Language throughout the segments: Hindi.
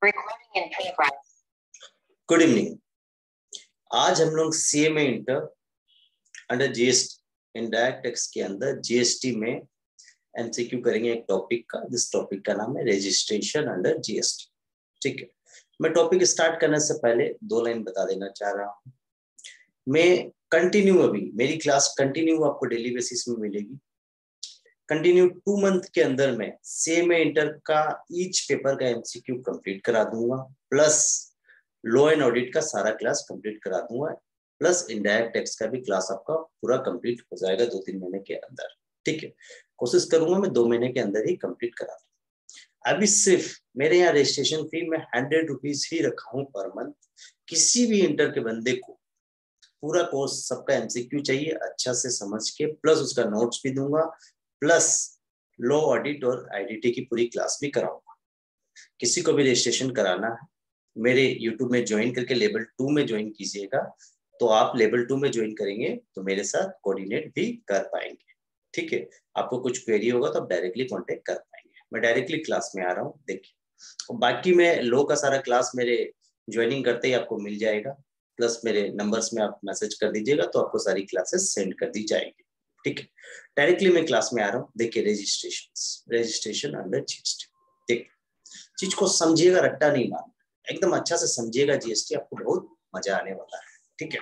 Recording in progress. Good evening. आज हम लोग CMA inter under GST indirect tax के अंदर जीएसटी में एमसीक्यू करेंगे एक टॉपिक का, जिस टॉपिक का नाम है रजिस्ट्रेशन अंडर जीएसटी। ठीक है, मैं टॉपिक स्टार्ट करने से पहले दो लाइन बता देना चाह रहा हूँ। मैं कंटिन्यू, अभी मेरी क्लास कंटिन्यू आपको डेली बेसिस में मिलेगी। कंटिन्यू 2 मंथ के अंदर में सीएमए इंटर का ईच पेपर का एमसीक्यू कंप्लीट करा दूंगा, प्लस लॉ एंड ऑडिट का सारा क्लास कंप्लीट करा दूंगा, प्लस इनडायरेक्ट टैक्स का भी क्लास आपका पूरा कंप्लीट हो जाएगा 2-3 महीने के अंदर। ठीक है, कोशिश करूंगा मैं 2 महीने के अंदर ही कंप्लीट करा दूं। अभी सिर्फ मेरे यहाँ रजिस्ट्रेशन फी में 100 रुपीज ही रखा हूँ पर मंथ। किसी भी इंटर के बंदे को पूरा कोर्स सबका एमसीक्यू चाहिए अच्छा से समझ के, प्लस उसका नोट्स भी दूंगा, प्लस लॉ ऑडिट और आईडीटी की पूरी क्लास भी कराऊंगा। किसी को भी रजिस्ट्रेशन कराना है मेरे यूट्यूब में ज्वाइन करके लेवल 2 में ज्वाइन कीजिएगा, तो आप लेवल 2 में ज्वाइन करेंगे तो मेरे साथ कोऑर्डिनेट भी कर पाएंगे। ठीक है, आपको कुछ क्वेरी होगा तो आप डायरेक्टली कांटेक्ट कर पाएंगे। मैं डायरेक्टली क्लास में आ रहा हूँ, देखिए। बाकी में लॉ का सारा क्लास मेरे ज्वाइनिंग करते ही आपको मिल जाएगा, प्लस मेरे नंबर्स में आप मैसेज कर दीजिएगा तो आपको सारी क्लासेस सेंड कर दी जाएगी। ठीक है, डायरेक्टली मैं क्लास में आ रहा हूँ। देखिए रजिस्ट्रेशन अंडर जीएसटी। देखिए, चीज को समझिएगा, रट्टा नहीं मारना, एकदम अच्छा से समझिएगा जीएसटी, आपको बहुत मजा आने वाला है। ठीक है,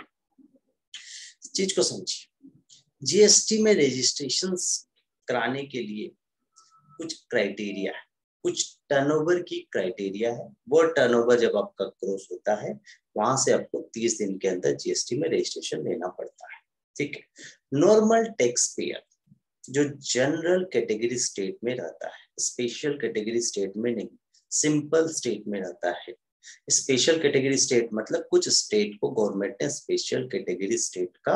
चीज को समझिए। जीएसटी में रजिस्ट्रेशन कराने के लिए कुछ क्राइटेरिया है, कुछ टर्नओवर की क्राइटेरिया है। वो टर्नओवर जब आपका क्रॉस होता है वहां से आपको 30 दिन के अंदर जीएसटी में रजिस्ट्रेशन लेना पड़ता है। ठीक है, नॉर्मल टैक्स पेयर जो जनरल कैटेगरी स्टेट में रहता है, स्पेशल कैटेगरी स्टेट में नहीं, सिंपल स्टेट में रहता है। स्पेशल कैटेगरी स्टेट मतलब कुछ स्टेट को गवर्नमेंट ने स्पेशल कैटेगरी स्टेट का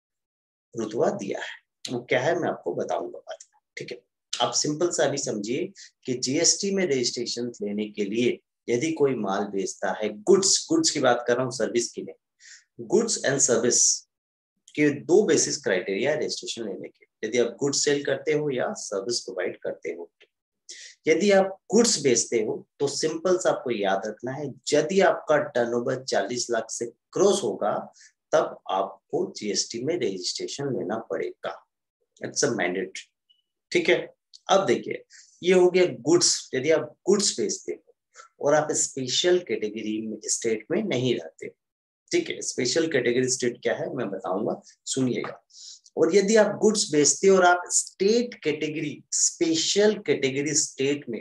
रुतबा दिया है। वो क्या है मैं आपको बताऊंगा बाद में। ठीक है, आप सिंपल सा भी समझिए कि जीएसटी में रजिस्ट्रेशन लेने के लिए यदि कोई माल बेचता है, गुड्स की बात कर रहा हूँ, सर्विस की नहीं। गुड्स एंड सर्विस के 2 बेसिस क्राइटेरिया रजिस्ट्रेशन लेने के। यदि आप गुड्स सेल करते हो या सर्विस प्रोवाइड करते हो। यदि आप गुड्स बेचते हो तो सिंपल सा आपको याद रखना है, यदि आपका टर्नओवर 40 लाख से क्रॉस होगा तब आपको जीएसटी में रजिस्ट्रेशन लेना पड़ेगा। It's a mandatory. ठीक है, अब देखिए ये हो गया गुड्स। यदि आप गुड्स बेचते हो और आप स्पेशल कैटेगरी में स्टेट में नहीं रहते। ठीक है, स्पेशल कैटेगरी स्टेट क्या है मैं बताऊंगा, सुनिएगा। और यदि आप गुड्स बेचते हो और आप state category, special category state में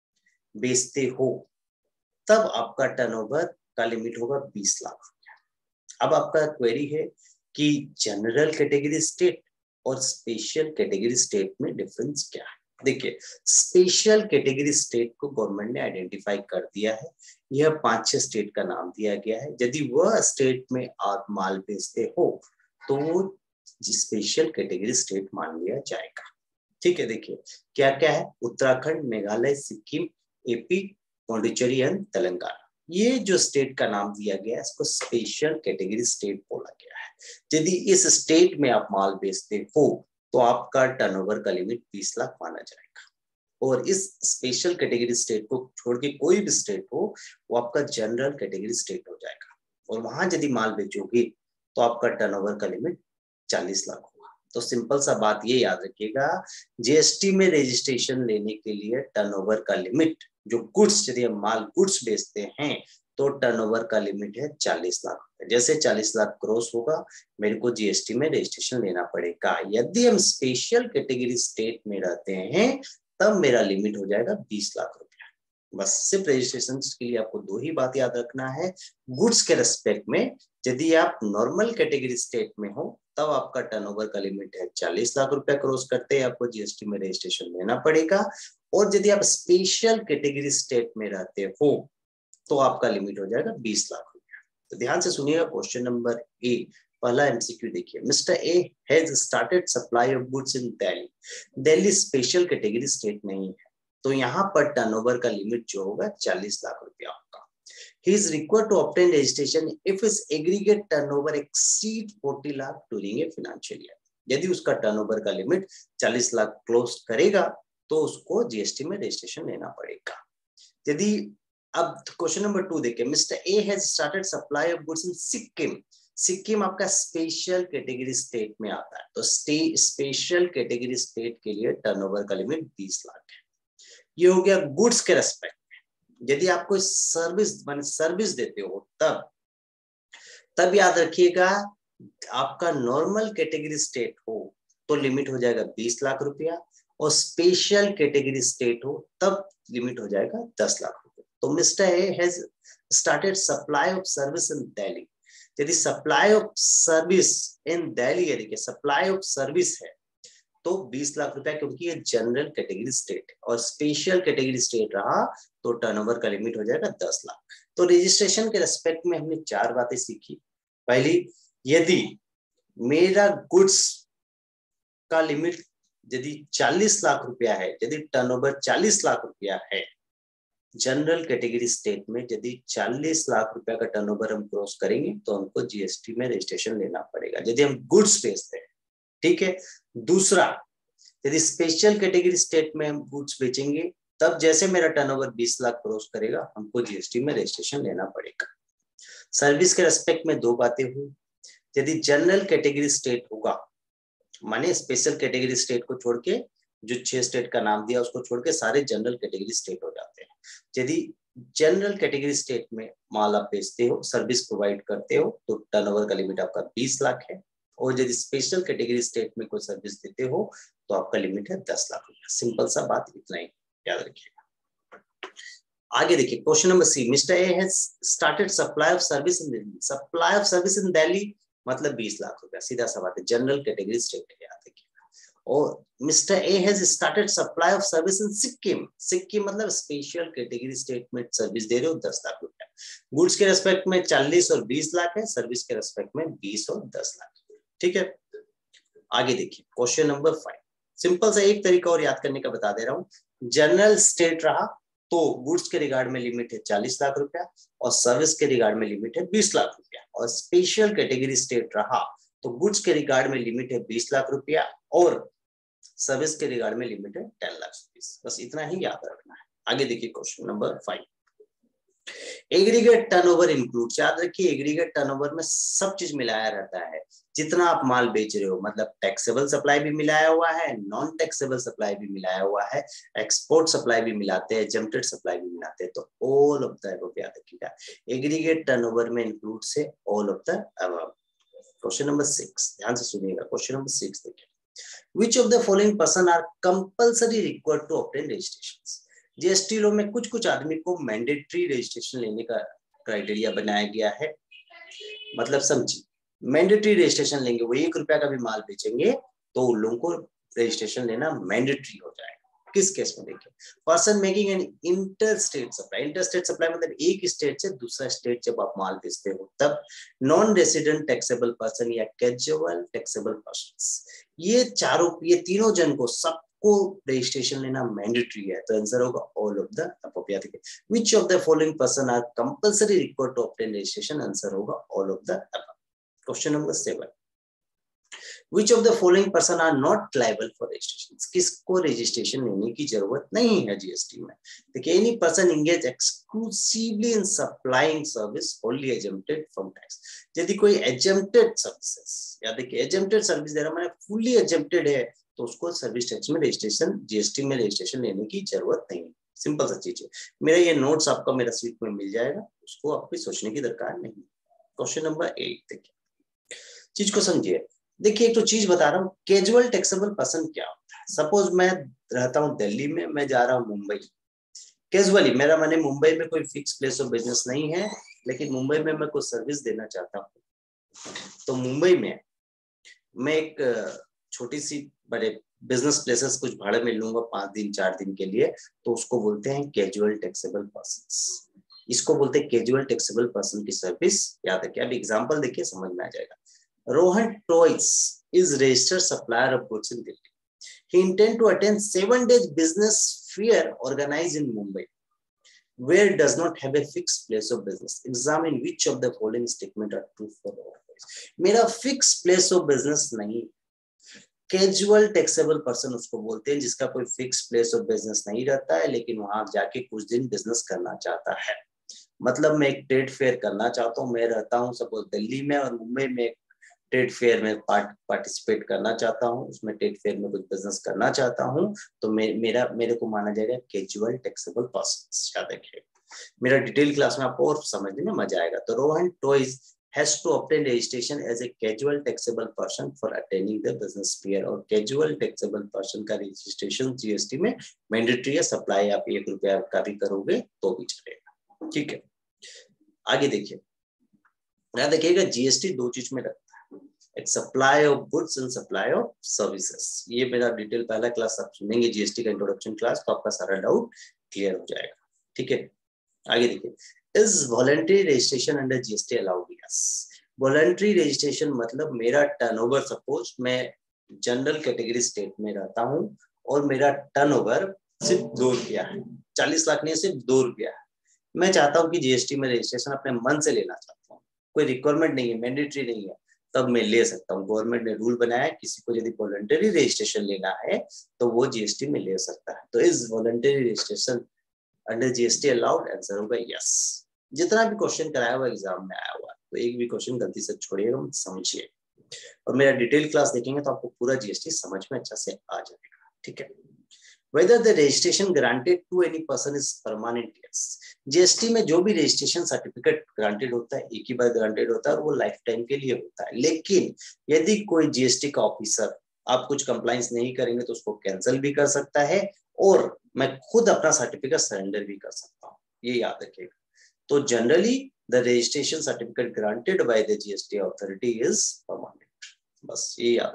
बेचते हो तब आपका टर्नओवर का लिमिट होगा 20 लाख रुपया। अब आपका क्वेरी है कि जनरल कैटेगरी स्टेट और स्पेशल कैटेगरी स्टेट में डिफरेंस क्या है। देखिए, स्पेशल कैटेगरी स्टेट को गवर्नमेंट ने आइडेंटिफाई कर दिया है। यह 5-6 स्टेट का नाम दिया गया है। यदि वह स्टेट में आप माल बेचते हो तो वो स्पेशल कैटेगरी स्टेट मान लिया जाएगा। ठीक है, देखिए क्या क्या है, उत्तराखंड, मेघालय, सिक्किम, एपी, पौंडीचेरी एंड तेलंगाना। ये जो स्टेट का नाम दिया गया है इसको स्पेशल कैटेगरी स्टेट बोला गया है। यदि इस स्टेट में आप माल बेचते हो तो आपका टर्नओवर का लिमिट 20 लाख माना जाएगा। और इस स्पेशल कैटेगरी स्टेट को छोड़ के कोई भी स्टेट हो वो आपका जनरल कैटेगरी स्टेट हो जाएगा। और वहां यदि माल बेचोगे तो आपका टर्नओवर का लिमिट 40 लाख होगा। तो सिंपल सा बात ये याद रखिएगा, जीएसटी में रजिस्ट्रेशन लेने के लिए टर्नओवर का लिमिट, जो गुड्स, यदि हम माल गुड्स बेचते हैं तो टर्नओवर का लिमिट है 40 लाख रुपए। जैसे 40 लाख क्रॉस होगा मेरे को जीएसटी में रजिस्ट्रेशन लेना पड़ेगा। यदि हम स्पेशल कैटेगरी स्टेट में रहते हैं तब मेरा लिमिट हो जाएगा 20 लाख रुपया। बस सिर्फ रजिस्ट्रेशन के लिए आपको 2 ही बात याद रखना है। गुड्स के रेस्पेक्ट में यदि आप नॉर्मल कैटेगरी स्टेट में हो तब आपका टर्नओवर का लिमिट है 40 लाख रुपया, क्रॉस करते हैं आपको जीएसटी में रजिस्ट्रेशन लेना पड़ेगा। और यदि आप स्पेशल कैटेगरी स्टेट में रहते हो तो आपका लिमिट हो जाएगा 20 लाख रुपया। तो ध्यान से सुनिएगा, क्वेश्चन नंबर ए, पहला एमसीक्यू देखिए। Mister A has started supply of goods in Delhi. Delhi special category state नहीं है तो यहाँ पर टर्नओवर का लिमिट जो होगा 40 लाख रुपया होगा। He is required to obtain registration if his aggregate turnover exceed 40 lakh during a financial year. यदि उसका टर्नओवर का लिमिट 40 लाख क्लोज करेगा तो उसको जीएसटी में रजिस्ट्रेशन लेना पड़ेगा। यदि अब क्वेश्चन नंबर 2 देखिए, mister A has started supply of goods in Sikkim. Sikkim आपका स्पेशल कैटेगरी स्टेट में आता है, तो स्पेशल कैटेगरी स्टेट के लिए टर्नओवर का लिमिट 20 लाख है। ये हो गया गुड्स के रेस्पेक्ट में। यदि आप कोई सर्विस देते हो तब याद रखिएगा, आपका नॉर्मल कैटेगरी स्टेट हो तो लिमिट हो जाएगा 20 लाख रुपया, और स्पेशल कैटेगरी स्टेट हो तब लिमिट हो जाएगा 10 लाख रुपया। तो mister A has started supply of service in Delhi. यदि supply of service in Delhi, यदि सप्लाई ऑफ सर्विस है तो 20 लाख रुपया, क्योंकि ये जनरल कैटेगरी स्टेट है, और स्पेशल कैटेगरी स्टेट रहा तो टर्नओवर का लिमिट हो जाएगा 10 लाख। तो रजिस्ट्रेशन के रेस्पेक्ट में हमने 4 बातें सीखी। पहली, यदि मेरा गुड्स का लिमिट यदि 40 लाख रुपया है, यदि टर्नओवर 40 लाख रुपया है जनरल कैटेगरी स्टेट में, यदि 40 लाख रुपया का टर्नओवर हम क्रॉस करेंगे तो हमको जीएसटी में रजिस्ट्रेशन लेना पड़ेगा, यदि हम गुड्स बेचते हैं। ठीक है। दूसरा, यदि स्पेशल कैटेगरी स्टेट में हम गुड्स बेचेंगे तब जैसे मेरा टर्नओवर 20 लाख क्रॉस करेगा हमको जीएसटी में रजिस्ट्रेशन लेना पड़ेगा। सर्विस के रेस्पेक्ट में 2 बातें हुई। यदि जनरल कैटेगरी स्टेट होगा, माने स्पेशल कैटेगरी स्टेट को छोड़ के, जो 6 स्टेट का नाम दिया उसको छोड़ के सारे जनरल कैटेगरी स्टेट हो जाते हैं। यदि जनरल कैटेगरी स्टेट में माल आप बेचते हो, सर्विस प्रोवाइड करते हो, तो टर्नओवर का लिमिट आपका 20 लाख है, और यदि स्पेशल कैटेगरी स्टेट में कोई सर्विस देते हो तो आपका लिमिट है 10 लाख रुपया। सिंपल सा बात, इतना ही याद रखिएगा। आगे देखिए question number C, mister A has started supply of service in Delhi. Supply of service in Delhi मतलब 20 लाख रुपया, सीधा सा बात है, जनरल कैटेगरी स्टेट है, याद रखिएगा। और mister A has started supply of service in Sikkim. Sikkim मतलब स्पेशल कैटेगरी स्टेट में सर्विस दे रहे हो, 10 लाख रुपया। गुड्स के रेस्पेक्ट में 40 और 20 लाख है, सर्विस के रेस्पेक्ट में 20 और 10 लाख। ठीक है। आगे देखिए क्वेश्चन नंबर 5, सिंपल सा एक तरीका और याद करने का बता दे रहा हूं। जनरल स्टेट रहा तो गुड्स के रिगार्ड में लिमिट है 40 लाख रुपया, और सर्विस के रिगार्ड में लिमिट है 20 लाख रुपया। और स्पेशल कैटेगरी स्टेट रहा तो गुड्स के रिगार्ड में लिमिट है 20 लाख रुपया, और सर्विस के रिगार्ड में लिमिट है 10 लाख रुपीस। बस इतना ही याद रखना है। आगे देखिए question number 5, aggregate turnover includes. याद रखिए एग्रीगेट टर्नओवर में सब चीज मिलाया रहता है, जितना आप माल बेच रहे हो, मतलब टैक्सेबल सप्लाई भी मिलाया हुआ है, नॉन टैक्सेबल सप्लाई भी मिलाया हुआ है, एक्सपोर्ट सप्लाई भी मिलाते हैं, एग्जेम्प्टेड सप्लाई भी मिलाते हैं। तो ऑल ऑफ द अबव याद रखिएगा, एग्रीगेट टर्नओवर में इंक्लूड से all of the above. Question number 6, ध्यान से सुनिएगा। क्वेश्चन नंबर 6 देखिए, which of the following person are compulsory required to obtain registrations। GST law में कुछ कुछ आदमी को मैंडेटरी रजिस्ट्रेशन लेने का क्राइटेरिया बनाया गया है। मतलब समझिए, मैंडेटरी रजिस्ट्रेशन लेंगे, वो 1 रुपया का भी माल बेचेंगे तो उन लोगों को रजिस्ट्रेशन लेना मैंडेटरी हो जाएगा। किस केस में देखिए, person making an inter state supply. Inter state supply मतलब एक स्टेट से दूसरा स्टेट जब आप माल बेचते हो तब। नॉन रेसिडेंट टैक्सेबल पर्सन या कैजुअल टैक्सेबल पर्सन, ये तीनों जन को सबको रजिस्ट्रेशन लेना मैंडेटरी है। तो आंसर होगा all of the above. Which of the following person are compulsory required to obtain registration, answer होगा all of the above. Question number 7, Which of the following person are not liable for registration? किसको रजिस्ट्रेशन लेने की जरूरत नहीं है जीएसटी में? देखिए, any person engage exclusively in supplying service only exempted from tax। यदि कोई exempted services, या देखिए exempted सर्विस दे रहा है, मैंने fully exempted है, तो उसको सर्विस टैक्स में रजिस्ट्रेशन, जीएसटी में रजिस्ट्रेशन लेने की जरूरत नहीं। सिंपल सा चीज है। मेरा ये नोट्स आपका मेरा सीट में मिल जाएगा, उसको आपको सोचने की दरकार नहीं। क्वेश्चन नंबर 8 देखिए, चीज को समझिए। देखिए, एक तो चीज बता रहा हूँ, कैजुअल टैक्सेबल पर्सन क्या होता है। सपोज मैं रहता हूँ दिल्ली में, मैं जा रहा हूँ मुंबई। कैजुअली मेरा माने मुंबई में कोई फिक्स प्लेस ऑफ बिजनेस नहीं है, लेकिन मुंबई में मैं कोई सर्विस देना चाहता हूँ, तो मुंबई में मैं एक छोटी सी बड़े बिजनेस प्लेसेस कुछ भाड़े में लूंगा 5 दिन 4 दिन के लिए, तो उसको बोलते हैं कैजुअल टैक्सेबल पर्सन। इसको बोलते हैं कैजुअल टैक्सेबल पर्सन की सर्विस। याद रखिए, अब एग्जांपल देखिए समझ में आ जाएगा। Rohan Toys is registered supplier of goods in Delhi. He intend to attend 7 days business fair organized in Mumbai, where does not have a fixed place of business. Examine which of the following statement are true for all. मेरा fixed place of business नहीं, कैजुअल टैक्सेबल पर्सन उसको बोलते हैं जिसका कोई फिक्स प्लेस ऑफ बिजनेस नहीं रहता है, लेकिन वहां जाके कुछ दिन बिजनेस करना चाहता है। मतलब मैं एक ट्रेड फेयर करना चाहता हूँ, मैं रहता हूँ सपोज दिल्ली में और मुंबई में ट्रेड फेयर में पार्टिसिपेट करना चाहता हूँ, उसमें ट्रेड फेयर में कुछ बिजनेस करना चाहता हूँ, तो मेरे को माना जाएगा कैजुअल टैक्सेबल पर्सन। याद रखिए, मेरा डिटेल क्लास में आपको और समझने में मजा आएगा। तो Rohan toys has to obtain registration as a casual taxable person for attending the business fair, और casual taxable person का registration जीएसटी में मैंडेटरी है। सप्लाई आप ₹1 का भी करोगे तो भी चलेगा, ठीक है। आगे देखिए, याद रखिएगा जीएसटी दो चीज में रखता है, एक supply of goods and supply of services. ये मेरा डिटेल पहला क्लास आप सुनेंगे जीएसटी का इंट्रोडक्शन क्लास, तो आपका सारा डाउट क्लियर हो जाएगा, ठीक है। आगे देखिए, is voluntary registration under GST allowed? Yes. Voluntary registration मतलब मेरा टर्नओवर, सपोज मैं जनरल कैटेगरी स्टेट में रहता हूँ और मेरा टर्नओवर सिर्फ ₹2 है, 40 लाख नहीं, सिर्फ ₹2 है। मैं चाहता हूँ कि जीएसटी में रजिस्ट्रेशन अपने मन से लेना चाहता हूँ, कोई रिक्वायरमेंट नहीं है, मैंडेटरी नहीं है, तब मैं ले सकता हूँ। गवर्नमेंट ने रूल बनाया है, किसी को यदि वॉलंटरी रजिस्ट्रेशन लेना है तो वो जीएसटी में ले सकता है। तो is voluntary registration under GST allowed? Answer होगा यस। जितना भी क्वेश्चन कराया हुआ एग्जाम में आया हुआ, तो एक भी क्वेश्चन गलती से छोड़िएगा, समझिए। और मेरा डिटेल क्लास देखेंगे तो आपको पूरा जीएसटी समझ में अच्छा से आ जाएगा, ठीक है। Whether the registration granted to any person is permanent? Yes. GST में जो भी रजिस्ट्रेशन सर्टिफिकेट ग्रांटेड होता है, एक ही बार ग्रांटेड होता है और वो लाइफ टाइम के लिए होता है। लेकिन यदि कोई जीएसटी का ऑफिसर आप कुछ कंप्लाइंस नहीं करेंगे तो उसको कैंसिल भी कर सकता है, और मैं खुद अपना सर्टिफिकेट सरेंडर भी कर सकता हूँ, ये याद रखिएगा। तो generally the registration certificate granted by the GST authority is permanent, बस ये याद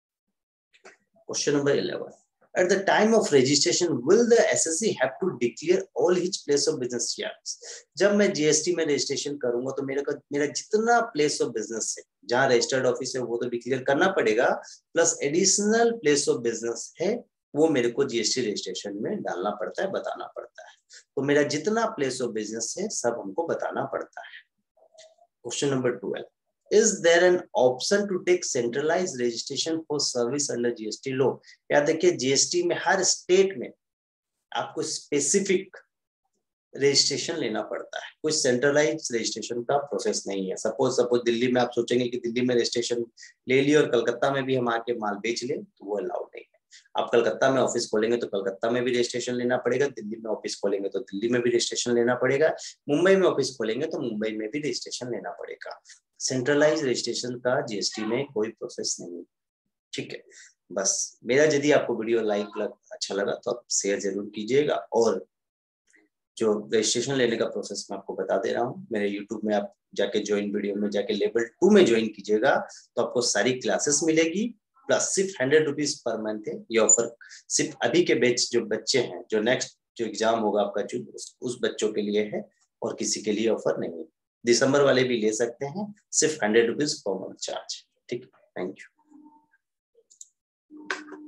रखिए। Question number 11, at the time of registration will the SSC have to declare all his place of business shares? जब मैं जीएसटी में रजिस्ट्रेशन करूंगा तो मेरा जितना प्लेस ऑफ बिजनेस है, जहां रजिस्टर्ड ऑफिस है, वो तो डिक्लेयर करना पड़ेगा, plus additional place of business है वो मेरे को जीएसटी रजिस्ट्रेशन में डालना पड़ता है, बताना पड़ता है। तो मेरा जितना प्लेस ऑफ बिजनेस है सब हमको बताना पड़ता है। Question number 12, is there an option to take centralized registration for service under GST law? याद देखिए, जीएसटी में हर स्टेट में आपको स्पेसिफिक रजिस्ट्रेशन लेना पड़ता है, कोई सेंट्रलाइज रजिस्ट्रेशन का प्रोसेस नहीं है। सपोज दिल्ली में आप सोचेंगे कि दिल्ली में रजिस्ट्रेशन ले लिया और कलकत्ता में भी हम आके माल बेच ले, तो वो अलाउड नहीं है। आप कलकत्ता में ऑफिस खोलेंगे तो कलकत्ता में भी रजिस्ट्रेशन लेना पड़ेगा, दिल्ली में ऑफिस खोलेंगे तो दिल्ली में भी रजिस्ट्रेशन लेना पड़ेगा, मुंबई में ऑफिस खोलेंगे तो मुंबई में भी रजिस्ट्रेशन लेना पड़ेगा। सेंट्रलाइज रजिस्ट्रेशन का जीएसटी में कोई प्रोसेस नहीं, ठीक है। बस मेरा यदि आपको वीडियो अच्छा लगा तो आप शेयर जरूर कीजिएगा, और जो रजिस्ट्रेशन लेने का प्रोसेस मैं आपको बता दे रहा हूँ, मेरे यूट्यूब में आप जाके ज्वाइन वीडियो में जाके लेवल 2 में ज्वाइन कीजिएगा तो आपको सारी क्लासेस मिलेगी, प्लस सिर्फ ₹100 पर मंथ है ये ऑफर। सिर्फ अभी के बैच जो बच्चे हैं, जो नेक्स्ट जो एग्जाम होगा आपका उस बच्चों के लिए है, और किसी के लिए ऑफर नहीं है। दिसंबर वाले भी ले सकते हैं, सिर्फ ₹100 पर मंथ चार्ज, ठीक है। Thank you.